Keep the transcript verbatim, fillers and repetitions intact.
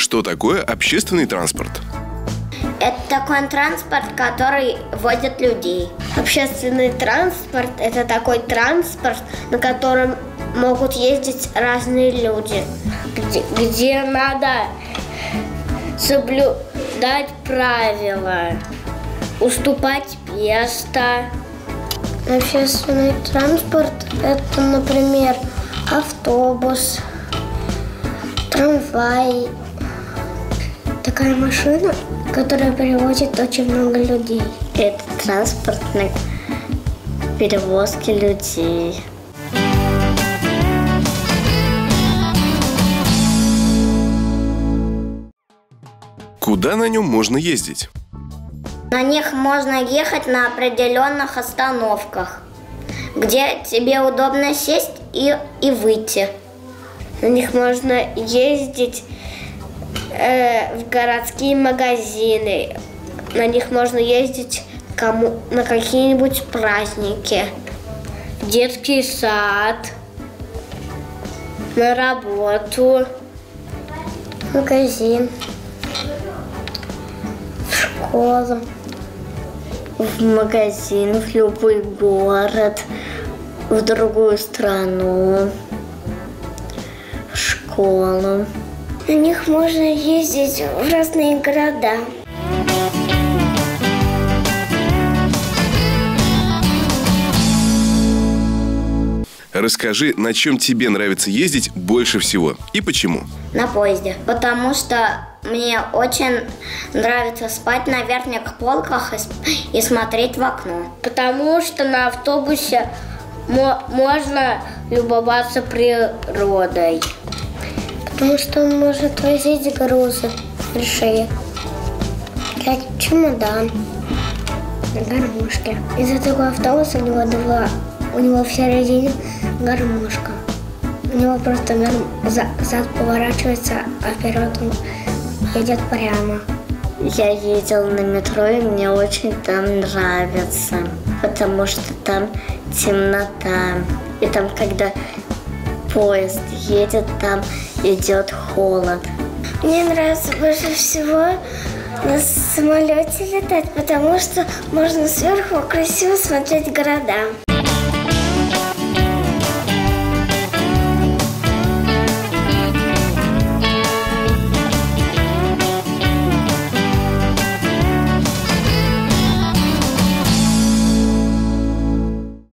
Что такое общественный транспорт? Это такой транспорт, который возит людей. Общественный транспорт – это такой транспорт, на котором могут ездить разные люди, где, где надо соблюдать правила, уступать место. Общественный транспорт – это, например, автобус, трамвай. Такая машина, которая перевозит очень много людей. Это транспорт на перевозки людей. Куда на нем можно ездить? На них можно ехать на определенных остановках, где тебе удобно сесть и, и выйти. На них можно ездить э, в городские магазины. На них можно ездить кому, на какие-нибудь праздники. В детский сад, на работу, в магазин, в школу. В магазин, в любой город, в другую страну, в школу. На них можно ездить в разные города. Расскажи, на чем тебе нравится ездить больше всего и почему? На поезде, потому что мне очень нравится спать на верхних полках и, и смотреть в окно. Потому что на автобусе мо- можно любоваться природой. Потому что он может возить грузы большие, как чемодан на гармошке. Из-за такого автобуса у него два, у него в середине гармошка. У него просто зад поворачивается, а вперед он едет прямо. Я ездила на метро, и мне очень там нравится, потому что там темнота. И там, когда поезд едет, там идет холод. Мне нравится больше всего на самолете летать, потому что можно сверху красиво смотреть города.